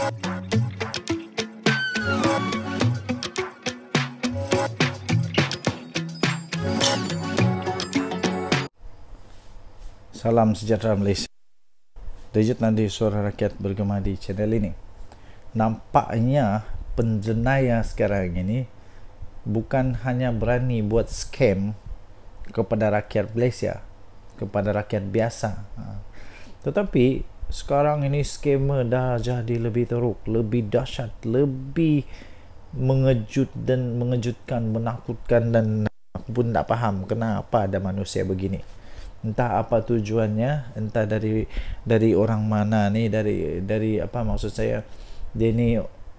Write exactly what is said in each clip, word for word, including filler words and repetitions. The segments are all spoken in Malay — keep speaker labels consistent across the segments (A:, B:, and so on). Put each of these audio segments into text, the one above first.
A: Salam sejahtera Malaysia. Dejut Nadi, suara rakyat bergema di channel ini. Nampaknya penjenayah sekarang ini bukan hanya berani buat scam kepada rakyat Malaysia, kepada rakyat biasa, tetapi sekarang ini scammer dah jadi lebih teruk, lebih dahsyat, lebih mengejut dan mengejutkan, menakutkan, dan aku pun tak faham kenapa ada manusia begini. Entah apa tujuannya, entah dari dari orang mana ni, dari dari apa maksud saya, dia ni,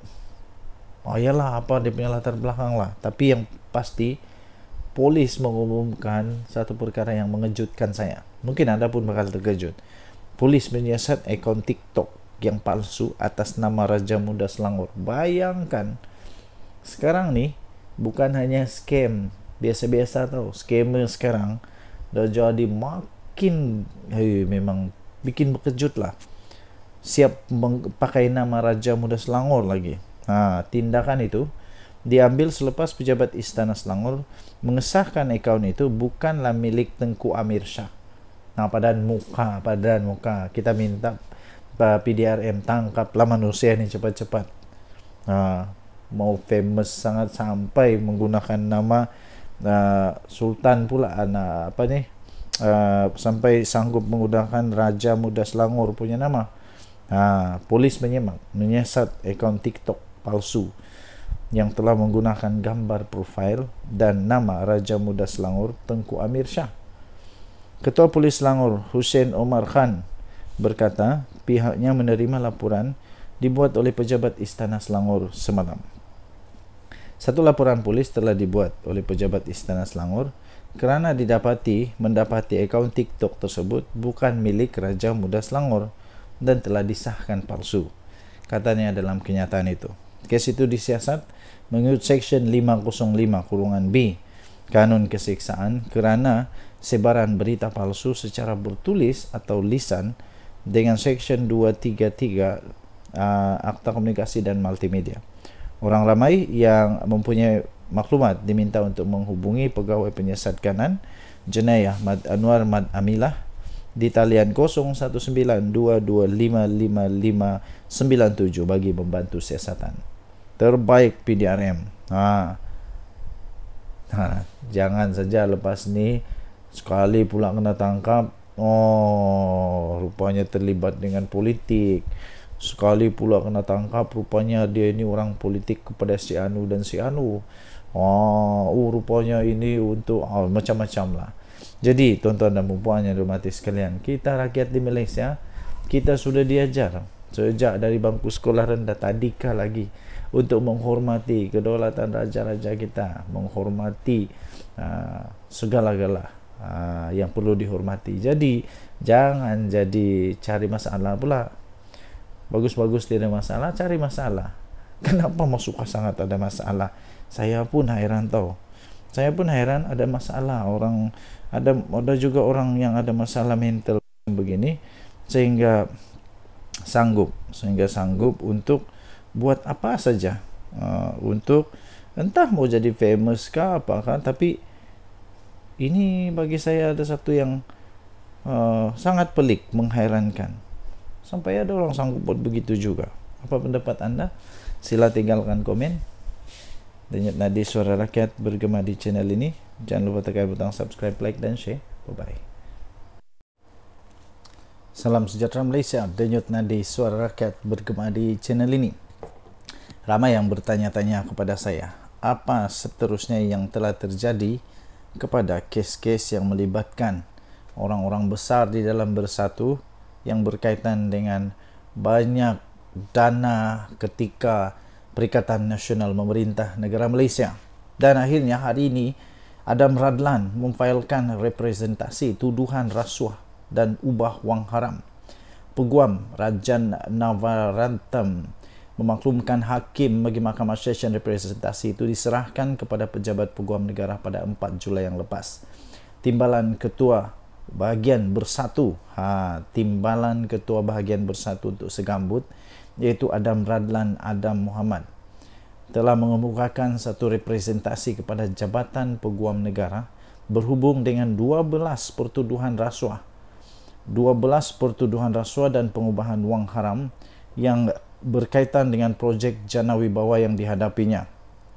A: oh yalah apa dia punya latar belakang lah. Tapi yang pasti polis mengumumkan satu perkara yang mengejutkan saya. Mungkin anda pun bakal terkejut. Polis menyiasat akaun TikTok yang palsu atas nama Raja Muda Selangor. Bayangkan, sekarang ni bukan hanya scam biasa-biasa tau. Scammer sekarang dah jadi makin, hey, memang bikin berkejut lah. Siap pakai nama Raja Muda Selangor lagi. Ha, tindakan itu diambil selepas pejabat Istana Selangor mengesahkan akaun itu bukanlah milik Tengku Amir Shah. Nah, padan muka, padan muka. Kita minta P D R M tangkaplah manusia ini cepat-cepat. Ha, mau famous sangat sampai menggunakan nama Uh, Sultan pula, anak apa ni, uh, sampai sanggup menggunakan Raja Muda Selangor punya nama. Uh, polis menyemak menyiasat akaun TikTok palsu yang telah menggunakan gambar profil dan nama Raja Muda Selangor Tengku Amir Shah. Ketua Polis Selangor Hussein Omar Khan berkata pihaknya menerima laporan dibuat oleh pejabat Istana Selangor semalam. Satu laporan polis telah dibuat oleh pejabat Istana Selangor kerana didapati mendapati akaun TikTok tersebut bukan milik Raja Muda Selangor dan telah disahkan palsu, katanya dalam kenyataan itu. Kes itu disiasat mengikut Seksyen lima kosong lima B Kanun Keseksaan kerana sebaran berita palsu secara bertulis atau lisan dengan Seksyen dua tiga tiga uh, Akta Komunikasi dan Multimedia. Orang ramai yang mempunyai maklumat diminta untuk menghubungi Pegawai Penyiasat Kanan Jenayah Mad Anwar Mad Amilah di talian kosong satu sembilan dua dua lima lima lima sembilan tujuh bagi membantu siasatan. Terbaik P D R M. Ha. Ha, jangan saja lepas ni sekali pula kena tangkap, oh rupanya terlibat dengan politik. Sekali pula kena tangkap, rupanya dia ini orang politik kepada si Anu dan si Anu. Oh, oh rupanya ini untuk oh, macam-macam lah. Jadi tuan-tuan dan puan yang dirahmati sekalian, kita rakyat di Malaysia, kita sudah diajar sejak dari bangku sekolah rendah tadika lagi untuk menghormati kedaulatan raja-raja kita, menghormati uh, segala-gala uh, yang perlu dihormati. Jadi jangan jadi cari masalah pula. Bagus-bagus tidak masalah, cari masalah. Kenapa masuk sangat ada masalah? Saya pun heran tau. Saya pun heran ada masalah. Orang ada ada juga orang yang ada masalah mental begini sehingga sanggup, sehingga sanggup untuk buat apa saja. Uh, untuk entah mau jadi famous kah apa kan, tapi ini bagi saya ada satu yang uh, sangat pelik, menghairankan. Sampai ada orang sanggup buat begitu juga. Apa pendapat anda? Sila tinggalkan komen. Denyut Nadi, suara rakyat bergema di channel ini. Jangan lupa tekan butang subscribe, like dan share. Bye bye. Salam sejahtera Malaysia. Denyut Nadi, suara rakyat bergema di channel ini. Ramai yang bertanya-tanya kepada saya, apa seterusnya yang telah terjadi kepada kes-kes yang melibatkan orang-orang besar di dalam Bersatu yang berkaitan dengan banyak dana ketika Perikatan Nasional Memerintah Negara Malaysia. Dan akhirnya hari ini Adam Radlan memfailkan representasi tuduhan rasuah dan ubah wang haram. Peguam Rajan Navarantam memaklumkan hakim bagi Mahkamah Session representasi itu diserahkan kepada pejabat peguam negara pada empat Julai yang lepas. Timbalan Ketua Bahagian Bersatu, ha, timbalan Ketua Bahagian Bersatu untuk Segambut, iaitu Adam Radlan Adam Muhammad, telah mengemukakan satu representasi kepada Jabatan Peguam Negara berhubung dengan dua belas pertuduhan rasuah dua belas pertuduhan rasuah dan pengubahan wang haram yang berkaitan dengan projek Jana Wibawa yang dihadapinya.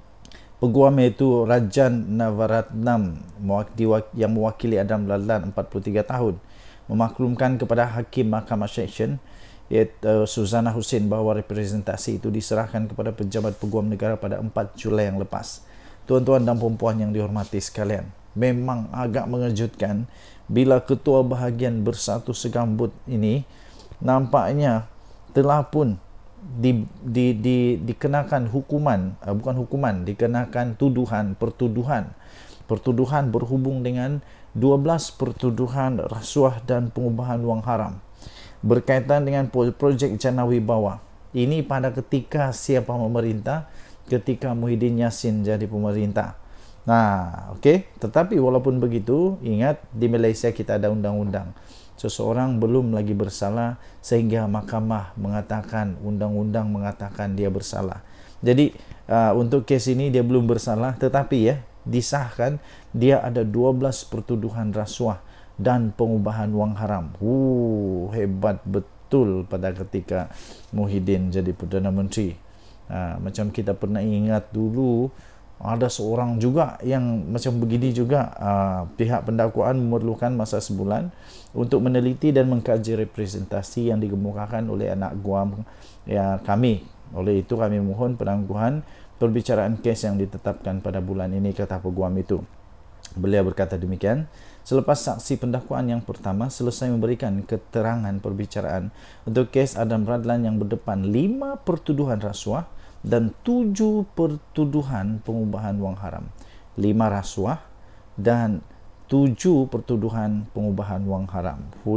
A: Peguam iaitu Rajan Navaratnam yang mewakili Adam Radlan empat puluh tiga tahun memaklumkan kepada Hakim Mahkamah Seksyen iaitu Suzana Hussein bahawa representasi itu diserahkan kepada pejabat Peguam Negara pada empat Julai yang lepas. Tuan-tuan dan puan-puan yang dihormati sekalian, memang agak mengejutkan bila Ketua Bahagian Bersatu Segambut ini nampaknya telah pun di, di, di, dikenakan hukuman, uh, bukan hukuman, dikenakan tuduhan, pertuduhan. Pertuduhan berhubung dengan dua belas pertuduhan rasuah dan pengubahan wang haram berkaitan dengan projek Jana Wibawa. Ini pada ketika siapa memerintah, ketika Muhyiddin Yassin jadi pemerintah. Nah, okey, tetapi walaupun begitu, ingat di Malaysia kita ada undang-undang. Seseorang belum lagi bersalah sehingga mahkamah mengatakan, undang-undang mengatakan dia bersalah. Jadi uh, untuk kes ini dia belum bersalah, tetapi ya disahkan dia ada dua belas pertuduhan rasuah dan pengubahan wang haram. Uh, hebat betul pada ketika Muhyiddin jadi Perdana Menteri. Ha, macam kita pernah ingat dulu, ada seorang juga yang macam begini juga. Uh, pihak pendakwaan memerlukan masa sebulan untuk meneliti dan mengkaji representasi yang dikemukakan oleh anak guam ya, kami. Oleh itu kami mohon penangguhan perbicaraan kes yang ditetapkan pada bulan ini, kata peguam itu. Beliau berkata demikian selepas saksi pendakwaan yang pertama selesai memberikan keterangan perbicaraan untuk kes Adam Radlan yang berdepan lima pertuduhan rasuah dan tujuh pertuduhan pengubahan wang haram. Lima rasuah dan tujuh pertuduhan pengubahan wang haram.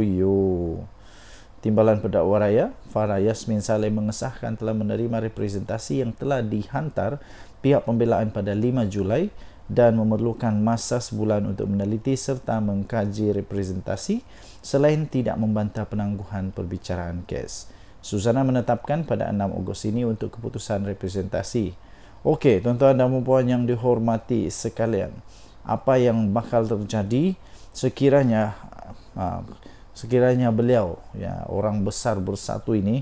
A: Huyo. Timbalan Pendakwa Raya Farah Yasmin Saleh mengesahkan telah menerima representasi yang telah dihantar pihak pembelaan pada lima Julai dan memerlukan masa sebulan untuk meneliti serta mengkaji representasi selain tidak membantah penangguhan perbicaraan kes. Suzana menetapkan pada enam Ogos ini untuk keputusan representasi. Okey, tuan-tuan dan puan yang dihormati sekalian, apa yang bakal terjadi sekiranya uh, sekiranya beliau, ya, orang besar Bersatu ini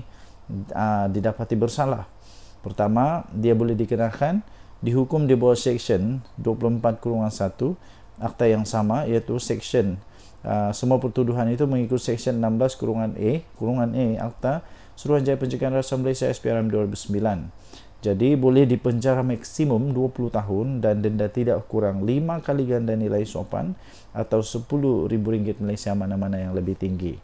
A: uh, didapati bersalah? Pertama, dia boleh dikenakan dihukum di bawah Seksyen dua puluh empat kurungan satu akta yang sama, iaitu Seksyen uh, semua pertuduhan itu mengikut Seksyen enam belas kurungan A kurungan A akta Suruhanjaya Pencegahan Rasuah Malaysia S P R M dua ribu sembilan. Jadi boleh dipenjara maksimum dua puluh tahun dan denda tidak kurang lima kali ganda nilai sopan atau sepuluh ribu ringgit Malaysia, mana-mana yang lebih tinggi.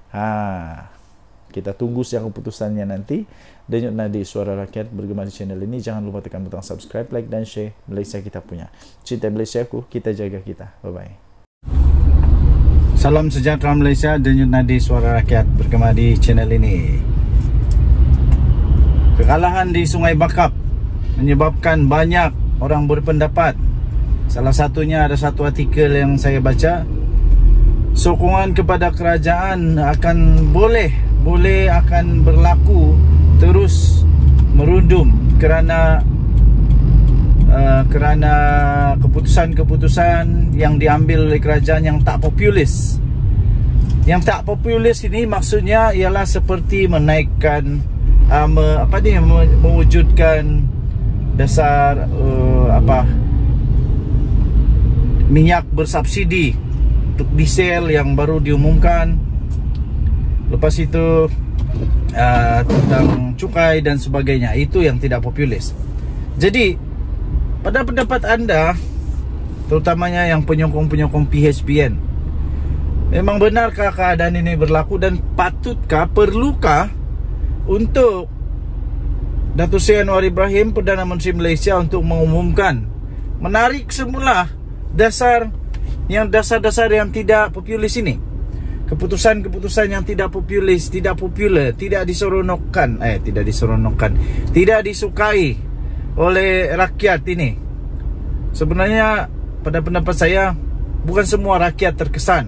A: Ha, kita tunggu siang keputusannya nanti. Denyut Nadi Suara Rakyat bergema di channel ini. Jangan lupa tekan butang subscribe, like dan share. Malaysia kita punya. Cinta Malaysia aku, kita jaga kita. Bye-bye. Salam sejahtera Malaysia. Denyut Nadi Suara Rakyat bergema di channel ini. Kekalahan di Sungai Bakap menyebabkan banyak orang berpendapat. Salah satunya ada satu artikel yang saya baca, sokongan kepada kerajaan akan boleh boleh akan berlaku terus merundum kerana uh, kerana keputusan-keputusan yang diambil oleh kerajaan yang tak populis. Yang tak populis ini maksudnya ialah seperti menaikkan uh, me, apa ni mewujudkan dasar uh, apa minyak bersubsidi untuk diesel yang baru diumumkan. Lepas itu uh, tentang cukai dan sebagainya. Itu yang tidak populis. Jadi pada pendapat anda, terutamanya yang penyokong-penyokong P H P N, memang benarkah keadaan ini berlaku dan patutkah, perlukah untuk Datuk Seri Anwar Ibrahim, Perdana Menteri Malaysia, untuk mengumumkan menarik semula dasar yang dasar-dasar yang tidak populis ini, keputusan-keputusan yang tidak populis, tidak popular, tidak diseronokkan, eh tidak diseronokkan, tidak disukai oleh rakyat ini. Sebenarnya pada pendapat saya bukan semua rakyat terkesan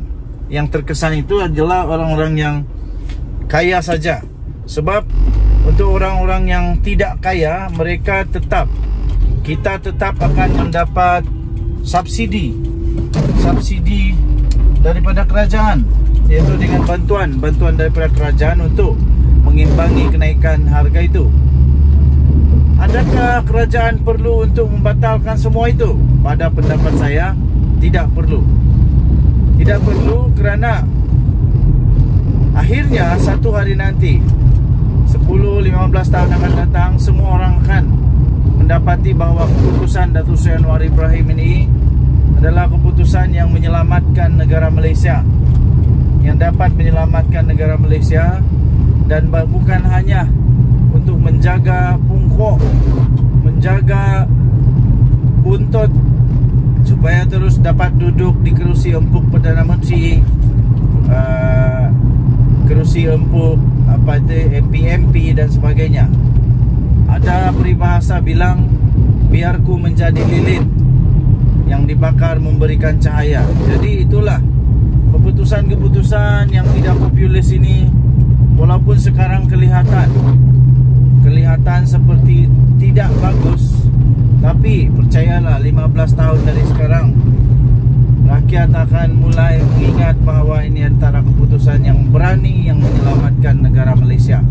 A: yang terkesan itu adalah orang-orang yang kaya saja. Sebab untuk orang-orang yang tidak kaya, mereka tetap, kita tetap akan mendapat subsidi subsidi daripada kerajaan, iaitu dengan bantuan bantuan daripada kerajaan untuk mengimbangi kenaikan harga itu. Adakah kerajaan perlu untuk membatalkan semua itu? Pada pendapat saya, tidak perlu. Tidak perlu, kerana akhirnya satu hari nanti, sepuluh lima belas tahun akan datang, semua orang akan mendapati bahawa keputusan Datuk Seri Anwar Ibrahim ini adalah keputusan yang menyelamatkan negara Malaysia, yang dapat menyelamatkan negara Malaysia, dan bukan hanya untuk menjaga pungkok, menjaga buntut supaya terus dapat duduk di kerusi empuk Perdana Menteri, uh, kerusi empuk apa itu M P M P dan sebagainya. Ada peribahasa bilang, biarku menjadi lilin yang dibakar memberikan cahaya. Jadi itulah keputusan-keputusan yang tidak populis ini, walaupun sekarang kelihatan kelihatan seperti tidak bagus, tapi percayalah, lima belas tahun dari sekarang rakyat akan mulai mengingat bahawa ini antara keputusan yang berani yang menyelamatkan negara Malaysia.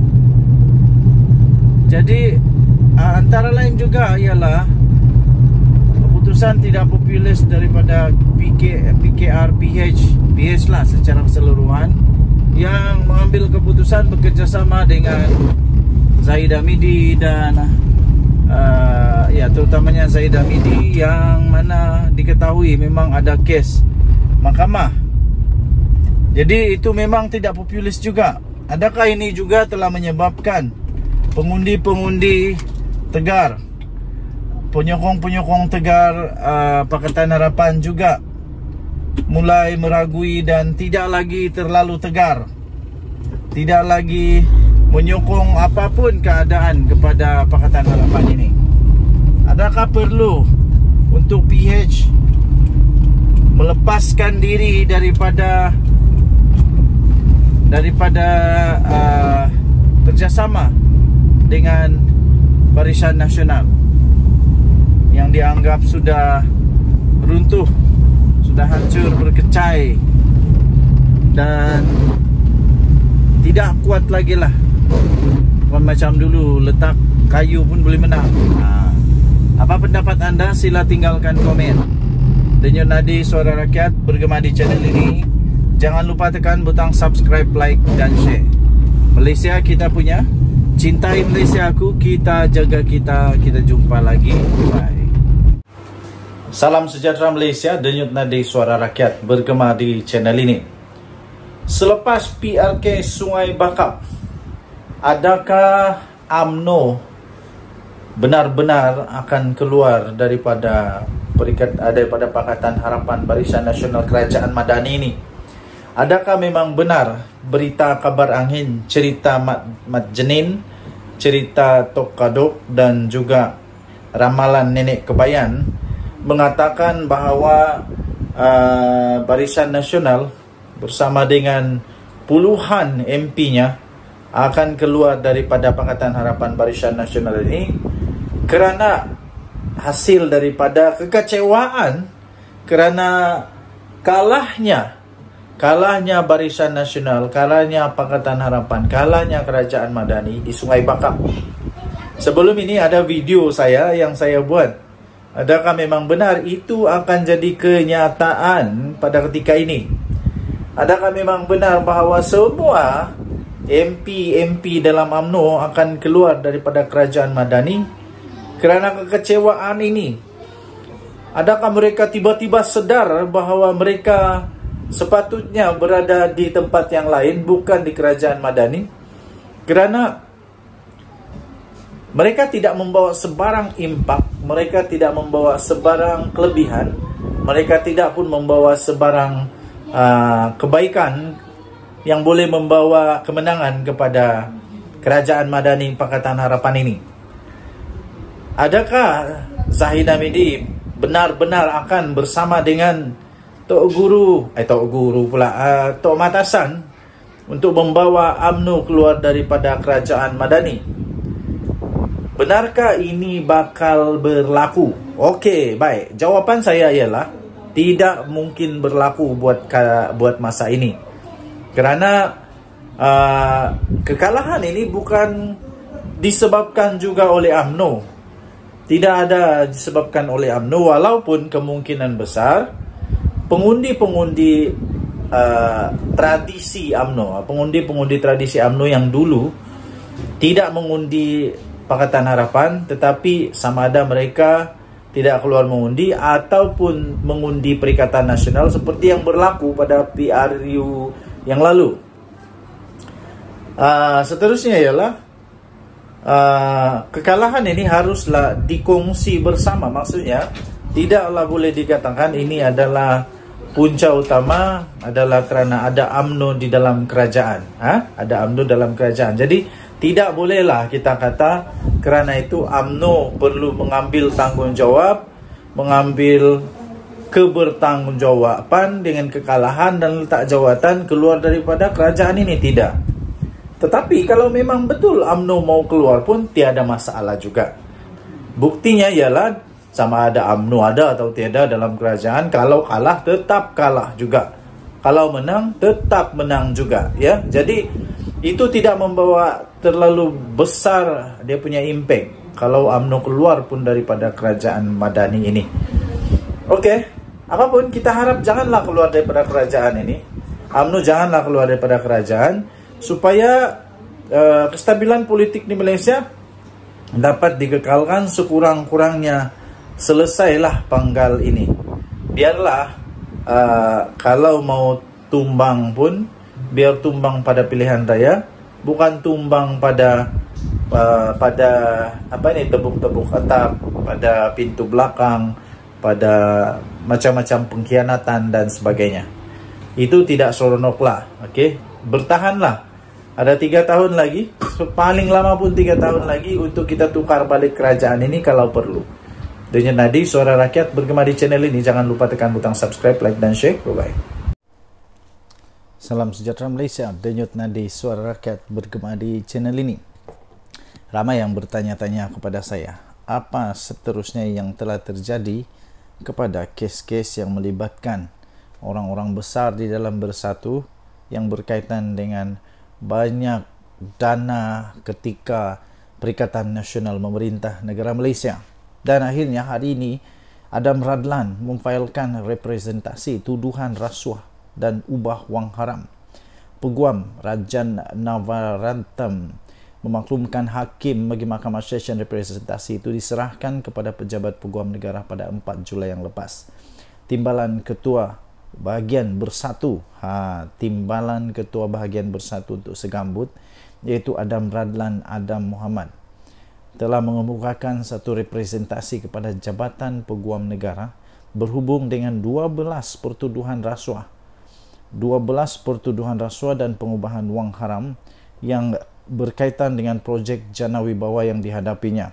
A: Jadi antara lain juga ialah keputusan tidak populis daripada P K, P K R P H P H lah secara keseluruhan, yang mengambil keputusan bekerjasama dengan Zahid Hamidi dan uh, ya terutamanya Zahid Hamidi, yang mana diketahui memang ada kes mahkamah. Jadi itu memang tidak populis juga. Adakah ini juga telah menyebabkan pengundi-pengundi Tegar, penyokong-penyokong Tegar uh, Pakatan Harapan juga mulai meragui dan tidak lagi terlalu tegar, tidak lagi menyokong apapun keadaan kepada Pakatan Harapan ini? Adakah perlu untuk P H melepaskan diri daripada daripada uh, kerjasama dengan Barisan Nasional yang dianggap sudah runtuh, sudah hancur berkecai dan tidak kuat lagi lah. Bukan macam dulu, letak kayu pun boleh menang. ha. Apa pendapat anda? Sila tinggalkan komen. Denyut Nadi Suara Rakyat bergema di channel ini. Jangan lupa tekan butang subscribe, like dan share. Malaysia kita punya, cintai Malaysia aku, kita jaga kita. Kita jumpa lagi. Bye. Salam sejahtera Malaysia. Denyut Nadi Suara Rakyat bergema di channel ini. Selepas P R K Sungai Bakap, adakah U M N O benar-benar akan keluar daripada perikat daripada Pakatan Harapan Barisan Nasional Kerajaan Madani ini? Adakah memang benar berita kabar angin, cerita Mat, Mat Jenin, cerita Tok Kadok dan juga ramalan Nenek Kebayan mengatakan bahawa uh, Barisan Nasional bersama dengan puluhan M P-nya akan keluar daripada Pakatan Harapan Barisan Nasional ini kerana hasil daripada kekecewaan, kerana kalahnya kalahnya Barisan Nasional, kalahnya Pakatan Harapan, kalahnya Kerajaan Madani di Sungai Bakap. Sebelum ini ada video saya yang saya buat. Adakah memang benar itu akan jadi kenyataan pada ketika ini? Adakah memang benar bahawa semua M P-M P dalam U M N O akan keluar daripada Kerajaan Madani kerana kekecewaan ini? Adakah mereka tiba-tiba sedar bahawa mereka sepatutnya berada di tempat yang lain, bukan di Kerajaan Madani? Kerana mereka tidak membawa sebarang impak, mereka tidak membawa sebarang kelebihan, mereka tidak pun membawa sebarang Uh, kebaikan yang boleh membawa kemenangan kepada Kerajaan Madani Pakatan Harapan ini. Adakah Zahid Hamidi benar-benar akan bersama dengan Tok Guru, eh Tok Guru pula, uh, Tok Matasan untuk membawa U M N O keluar daripada kerajaan Madani. Benarkah ini bakal berlaku? Okey, baik. Jawapan saya ialah tidak mungkin berlaku buat buat masa ini. Kerana uh, kekalahan ini bukan disebabkan juga oleh U M N O. Tidak ada disebabkan oleh U M N O, walaupun kemungkinan besar pengundi-pengundi uh, tradisi U M N O, pengundi-pengundi tradisi U M N O yang dulu tidak mengundi Pakatan Harapan, tetapi sama ada mereka tidak keluar mengundi ataupun mengundi Perikatan Nasional seperti yang berlaku pada P R U yang lalu. Uh, seterusnya ialah uh, kekalahan ini haruslah dikongsi bersama. Maksudnya tidaklah boleh dikatakan ini adalah punca utama adalah kerana ada U M N O di dalam kerajaan. Ha? Ada U M N O dalam kerajaan. Jadi tidak bolehlah kita kata kerana itu U M N O perlu mengambil tanggungjawab, mengambil kebertanggungjawaban dengan kekalahan dan letak jawatan keluar daripada kerajaan ini. Tidak. Tetapi kalau memang betul U M N O mau keluar pun tiada masalah juga. Buktinya ialah sama ada U M N O ada atau tiada dalam kerajaan, kalau kalah tetap kalah juga, kalau menang tetap menang juga, ya. Jadi itu tidak membawa terlalu besar dia punya impact kalau U M N O keluar pun daripada kerajaan Madani ini. Okey, apapun kita harap janganlah keluar daripada kerajaan ini. U M N O janganlah keluar daripada kerajaan supaya uh, kestabilan politik di Malaysia dapat dikekalkan sekurang-kurangnya. Selesailah panggal ini. Biarlah uh, kalau mau tumbang pun biar tumbang pada pilihan raya, bukan tumbang pada uh, pada apa ini tebuk-tebuk atap, pada pintu belakang, pada macam-macam pengkhianatan dan sebagainya. Itu tidak seronoklah. Okey, bertahanlah. Ada tiga tahun lagi, paling lama pun tiga tahun lagi untuk kita tukar balik kerajaan ini kalau perlu. Denyut Nadi, Suara Rakyat bergema di channel ini. Jangan lupa tekan butang subscribe, like dan share. Bye-bye. Salam sejahtera Malaysia. Denyut Nadi, Suara Rakyat bergema di channel ini. Ramai yang bertanya-tanya kepada saya, apa seterusnya yang telah terjadi kepada kes-kes yang melibatkan orang-orang besar di dalam Bersatu yang berkaitan dengan banyak dana ketika Perikatan Nasional memerintah negara Malaysia. Dan akhirnya hari ini Adam Radlan memfailkan representasi tuduhan rasuah dan ubah wang haram. Peguam Rajan Navaratnam memaklumkan hakim bagi Mahkamah Session representasi itu diserahkan kepada pejabat peguam negara pada empat Julai yang lepas. Timbalan Ketua Bahagian Bersatu, ha, Timbalan Ketua Bahagian Bersatu untuk Segambut, iaitu Adam Radlan Adam Muhammad, telah mengemukakan satu representasi kepada Jabatan Peguam Negara berhubung dengan dua belas pertuduhan rasuah. dua belas pertuduhan rasuah dan pengubahan wang haram yang berkaitan dengan projek Jana Wibawa yang dihadapinya.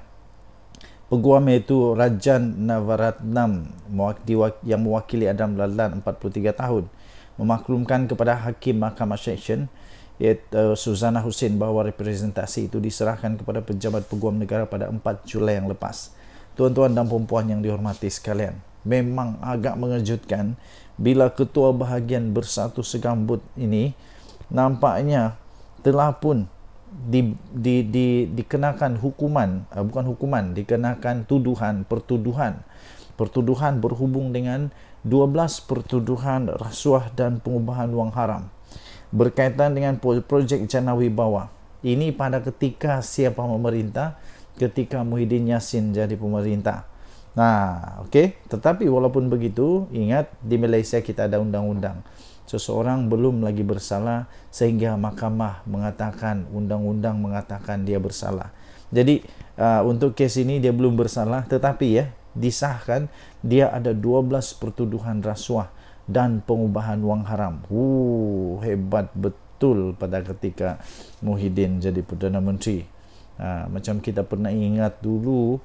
A: Peguam iaitu Rajan Navaratnam yang mewakili Adam Radlan empat puluh tiga tahun memaklumkan kepada Hakim Mahkamah Session iaitu Suzana Hussein bahawa representasi itu diserahkan kepada pejabat peguam negara pada empat Julai yang lepas. Tuan-tuan dan puan-puan yang dihormati sekalian, memang agak mengejutkan bila Ketua Bahagian Bersatu Segambut ini nampaknya telah pun di, di, di, dikenakan hukuman, uh, bukan hukuman, dikenakan tuduhan, pertuduhan. Pertuduhan berhubung dengan dua belas pertuduhan rasuah dan pengubahan wang haram berkaitan dengan projek Jana Wibawa. Ini pada ketika siapa memerintah, ketika Muhyiddin Yassin jadi pemerintah. Nah, okey. Tetapi walaupun begitu, ingat di Malaysia kita ada undang-undang. Seseorang belum lagi bersalah sehingga mahkamah mengatakan, undang-undang mengatakan dia bersalah. Jadi uh, untuk kes ini dia belum bersalah, tetapi ya disahkan dia ada dua belas pertuduhan rasuah dan pengubahan wang haram. Uh, hebat betul pada ketika Muhyiddin jadi Perdana Menteri. Ha, macam kita pernah ingat dulu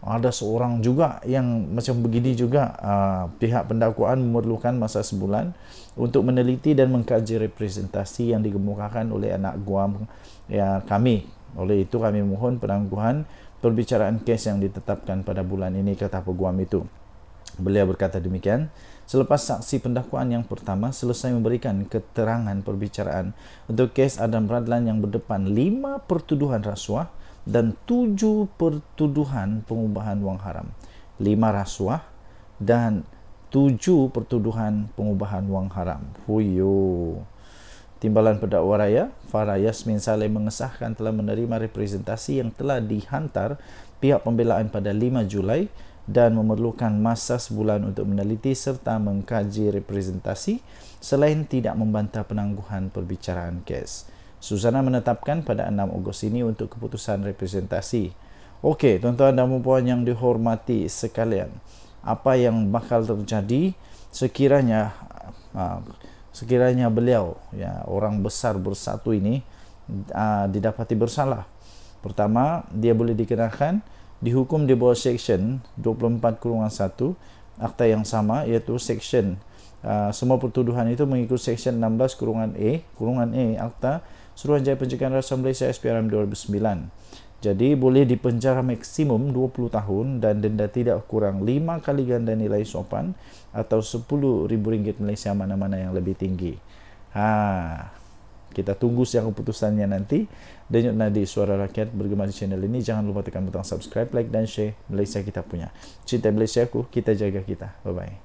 A: Ada seorang juga yang macam begini juga, uh, pihak pendakwaan memerlukan masa sebulan untuk meneliti dan mengkaji representasi yang dikemukakan oleh anak guam ya, kami. Oleh itu kami mohon penangguhan perbicaraan kes yang ditetapkan pada bulan ini, kata peguam itu. Beliau berkata demikian selepas saksi pendakwaan yang pertama selesai memberikan keterangan perbicaraan untuk kes Adam Radlan yang berdepan lima pertuduhan rasuah dan tujuh pertuduhan pengubahan wang haram. Lima rasuah dan tujuh pertuduhan pengubahan wang haram. Huyo. Timbalan pendakwa raya Farah Yasmin Saleh mengesahkan telah menerima representasi yang telah dihantar pihak pembelaan pada lima Julai dan memerlukan masa sebulan untuk meneliti serta mengkaji representasi selain tidak membantah penangguhan perbicaraan kes. Susana menetapkan pada enam Ogos ini untuk keputusan representasi. Okey, tuan-tuan dan puan yang dihormati sekalian, apa yang bakal terjadi sekiranya uh, sekiranya beliau, ya, orang besar bersatu ini uh, didapati bersalah? Pertama, dia boleh dikenakan dihukum di bawah Seksyen dua puluh empat kurungan satu akta yang sama, iaitu Seksyen uh, semua pertuduhan itu mengikut Seksyen enam belas kurungan A kurungan A akta Suruhanjaya Pencegahan Rasuah Malaysia S P R M dua ribu sembilan. Jadi boleh dipenjara maksimum dua puluh tahun dan denda tidak kurang lima kali ganda nilai sopan atau sepuluh ribu ringgit Malaysia, mana-mana yang lebih tinggi. Ha, kita tunggu siang keputusannya nanti. Denyut nadi Suara Rakyat bergema di channel ini. Jangan lupa tekan butang subscribe, like dan share. Malaysia kita punya. Cinta Malaysia ku, kita jaga kita. Bye-bye.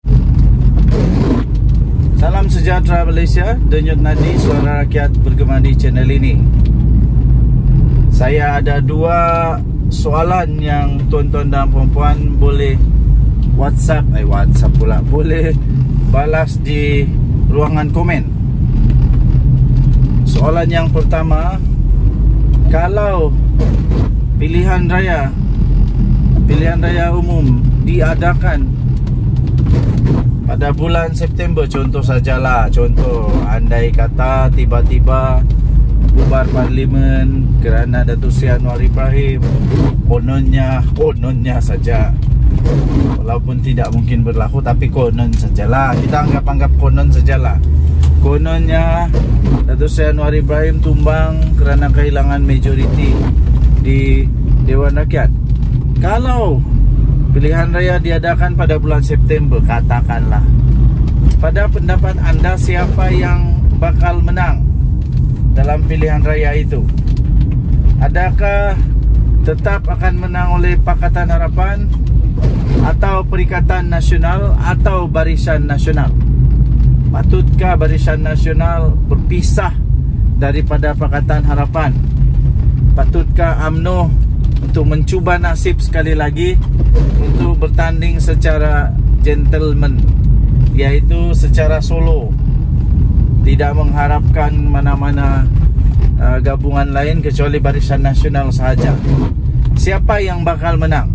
A: Salam sejahtera Malaysia. Denyut nadi Suara Rakyat bergema di channel ini. Saya ada dua soalan yang tuan-tuan dan puan-puan boleh WhatsApp, eh WhatsApp pula, boleh balas di ruangan komen. Soalan yang pertama, kalau pilihan raya pilihan raya umum diadakan pada bulan September, contoh sajalah, contoh andai kata tiba-tiba bubar parlimen kerana Datuk Seri Anwar Ibrahim, kononnya kononnya saja, walaupun tidak mungkin berlaku, tapi konon sajalah, kita anggap-anggap konon sajalah, kononnya Datuk Seri Anwar Ibrahim tumbang kerana kehilangan majoriti di Dewan Rakyat. Kalau pilihan raya diadakan pada bulan September, katakanlah, pada pendapat anda siapa yang bakal menang dalam pilihan raya itu? Adakah tetap akan menang oleh Pakatan Harapan atau Perikatan Nasional atau Barisan Nasional? Patutkah Barisan Nasional berpisah daripada Pakatan Harapan? Patutkah U M N O untuk mencuba nasib sekali lagi untuk bertanding secara gentleman, iaitu secara solo, tidak mengharapkan mana-mana uh, gabungan lain kecuali Barisan Nasional sahaja? Siapa yang bakal menang?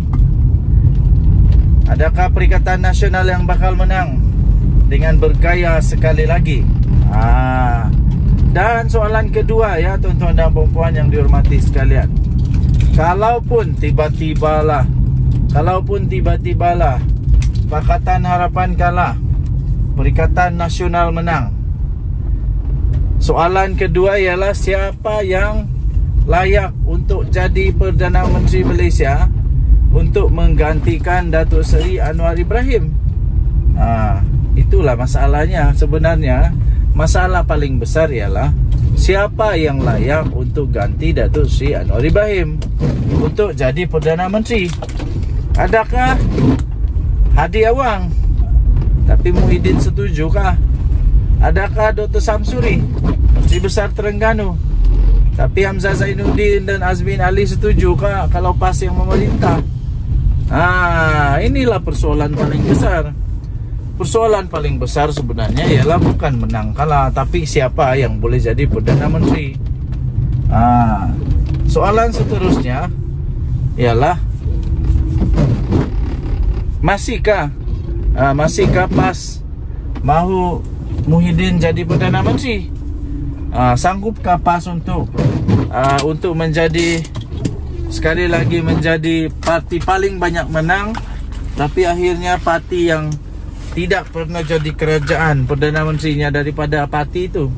A: Adakah Perikatan Nasional yang bakal menang dengan bergaya sekali lagi? Ah. Dan soalan kedua, ya tuan-tuan dan puan-puan yang dihormati sekalian, kalaupun tiba-tibalah kalaupun tiba-tibalah Pakatan Harapan kalah, Perikatan Nasional menang, soalan kedua ialah siapa yang layak untuk jadi Perdana Menteri Malaysia untuk menggantikan Datuk Seri Anwar Ibrahim? Ha, itulah masalahnya sebenarnya. Masalah paling besar ialah siapa yang layak untuk ganti Datuk Seri Anwar Ibrahim untuk jadi Perdana Menteri. Adakah Hadi Awang? Tapi Muhyiddin setujukah? Adakah Doktor Samsuri, Menteri Besar Terengganu? Tapi Hamzah Zainuddin dan Azmin Ali setujukah kalau PAS yang memerintah? Ah, inilah persoalan paling besar. Persoalan paling besar sebenarnya ialah bukan menang kalah, tapi siapa yang boleh jadi Perdana Menteri. Ah, soalan seterusnya ialah masihkah ah, masihkah PAS mahu Muhyiddin jadi Perdana Menteri? Ah, sanggupkah PAS untuk ah, untuk menjadi sekali lagi menjadi parti paling banyak menang, tapi akhirnya parti yang tidak pernah jadi kerajaan Perdana Menterinya daripada parti itu.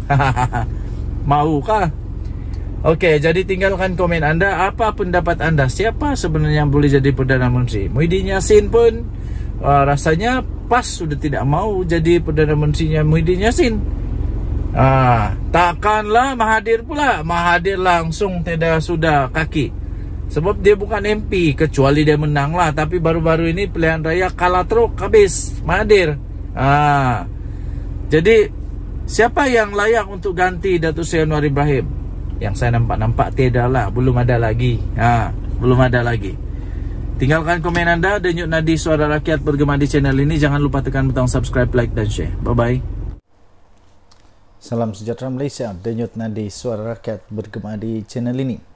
A: Maukah? Okey, jadi tinggalkan komen anda. Apa pendapat anda? Siapa sebenarnya yang boleh jadi Perdana Menteri? Muhyiddin Yassin pun uh, rasanya PAS sudah tidak mau jadi Perdana Menterinya Muhyiddin Yassin. Ah, takkanlah Mahathir pula. Mahathir langsung tidak sudah kaki. Sebab dia bukan M P, kecuali dia menang lah. Tapi baru-baru ini pilihan raya kalah teruk, habis Mahathir. Ah, jadi siapa yang layak untuk ganti Datuk Seri Anwar Ibrahim? Yang saya nampak-nampak tiada lah, belum ada lagi. Ah, belum ada lagi. Tinggalkan komen anda. Denyut nadi suara rakyat bergema di channel ini. Jangan lupa tekan butang subscribe, like dan share. Bye bye. Salam sejahtera Malaysia. Denyut nadi suara rakyat bergema di channel ini.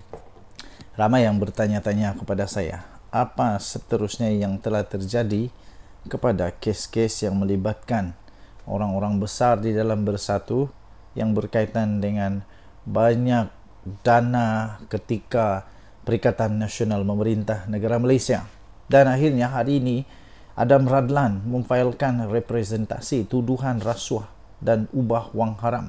A: Ramai yang bertanya-tanya kepada saya, apa seterusnya yang telah terjadi kepada kes-kes yang melibatkan orang-orang besar di dalam Bersatu yang berkaitan dengan banyak dana ketika Perikatan Nasional memerintah negara Malaysia. Dan akhirnya hari ini Adam Radlan memfailkan representasi tuduhan rasuah dan ubah wang haram.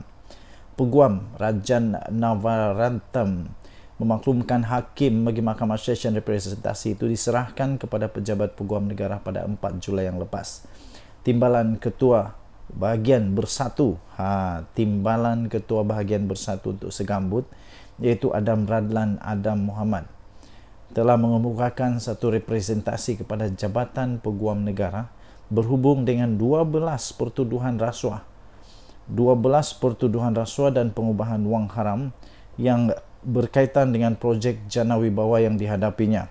A: Peguam Rajan Navaratnam memaklumkan hakim bagi Mahkamah Session representasi itu diserahkan kepada pejabat peguam negara pada empat Julai yang lepas. Timbalan Ketua Bahagian Bersatu, ha, Timbalan Ketua Bahagian Bersatu untuk Segambut, iaitu Adam Radlan Adam Muhammad, telah mengemukakan satu representasi kepada Jabatan Peguam Negara berhubung dengan dua belas pertuduhan rasuah, dua belas pertuduhan rasuah dan pengubahan wang haram yang berkaitan dengan projek Jana Wibawa yang dihadapinya.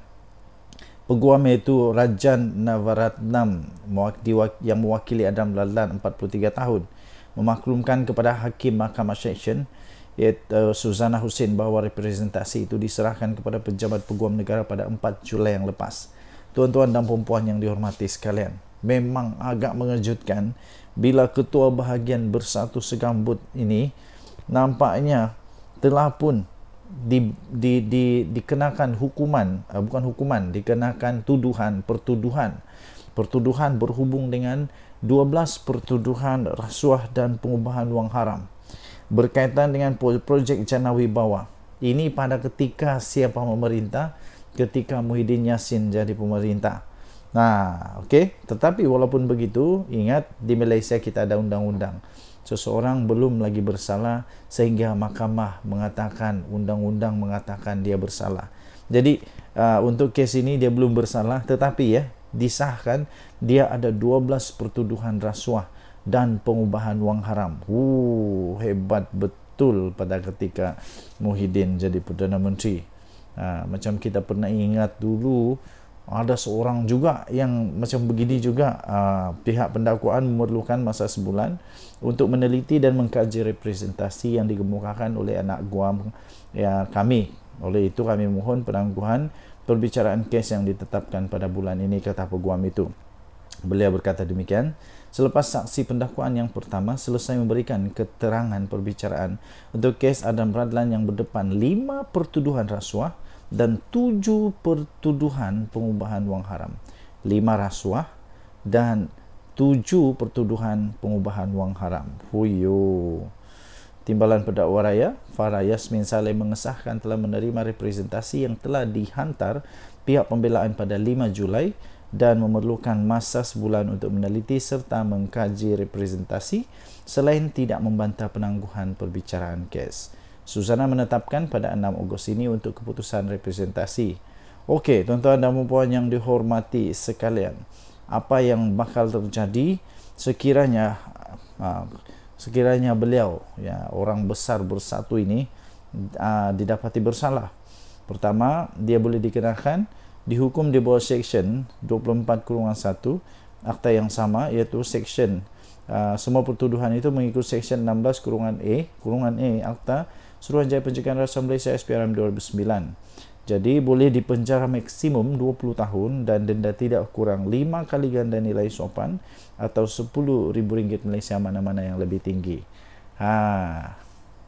A: Peguam iaitu Rajan Navaratnam yang mewakili Adam Radlan empat puluh tiga tahun memaklumkan kepada Hakim Mahkamah Session iaitu Suzana Hussein bahawa representasi itu diserahkan kepada pejabat peguam negara pada empat Julai yang lepas. Tuan-tuan dan puan-puan yang dihormati sekalian, memang agak mengejutkan bila Ketua Bahagian Bersatu Segambut ini nampaknya telah pun Di, di, di, dikenakan hukuman, uh, bukan hukuman, dikenakan tuduhan, pertuduhan. Pertuduhan berhubung dengan dua belas pertuduhan rasuah dan pengubahan wang haram berkaitan dengan projek Jana Wibawa. Ini pada ketika siapa memerintah? Ketika Muhyiddin Yassin jadi pemerintah. Nah, okey. Tetapi walaupun begitu, ingat di Malaysia kita ada undang-undang. Seseorang belum lagi bersalah sehingga mahkamah mengatakan, undang-undang mengatakan dia bersalah. Jadi uh, untuk kes ini dia belum bersalah, tetapi ya disahkan dia ada dua belas pertuduhan rasuah dan pengubahan wang haram. Uh, hebat betul pada ketika Muhyiddin jadi Perdana Menteri. Uh, macam kita pernah ingat dulu, ada seorang juga yang macam begini juga, uh, pihak pendakwaan memerlukan masa sebulan untuk meneliti dan mengkaji representasi yang dikemukakan oleh anak guam ya, kami. Oleh itu kami mohon penangguhan perbicaraan kes yang ditetapkan pada bulan ini, kata peguam itu. Beliau berkata demikian selepas saksi pendakwaan yang pertama selesai memberikan keterangan perbicaraan untuk kes Adam Radlan yang berdepan lima pertuduhan rasuah dan tujuh pertuduhan pengubahan wang haram. Lima rasuah dan tujuh pertuduhan pengubahan wang haram. Huyo. Timbalan Pendakwa Raya Farah Yasmin Saleh mengesahkan telah menerima representasi yang telah dihantar pihak pembelaan pada lima Julai dan memerlukan masa sebulan untuk meneliti serta mengkaji representasi selain tidak membantah penangguhan perbicaraan kes. Suzana menetapkan pada enam Ogos ini untuk keputusan representasi. Okey, tuan-tuan dan puan yang dihormati sekalian, apa yang bakal terjadi sekiranya uh, sekiranya beliau, ya, orang besar Bersatu ini uh, didapati bersalah? Pertama, dia boleh dikenakan dihukum di bawah Seksyen dua puluh empat satu akta yang sama, iaitu Seksyen uh, semua pertuduhan itu mengikut Seksyen enam belas A kurungan A Akta Suruhanjaya Pencegahan Rasuah Malaysia S P R M dua ribu sembilan. Jadi boleh dipenjara maksimum dua puluh tahun dan denda tidak kurang lima kali ganda nilai sopan atau sepuluh ribu ringgit Malaysia, mana-mana yang lebih tinggi. Ha.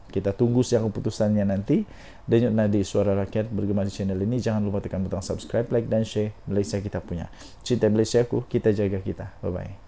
A: Kita tunggu siang keputusannya nanti. Denyut nadi Suara Rakyat bergema di channel ini. Jangan lupa tekan butang subscribe, like dan share. Malaysia kita punya. Cinta Malaysia aku, kita jaga kita. Bye bye.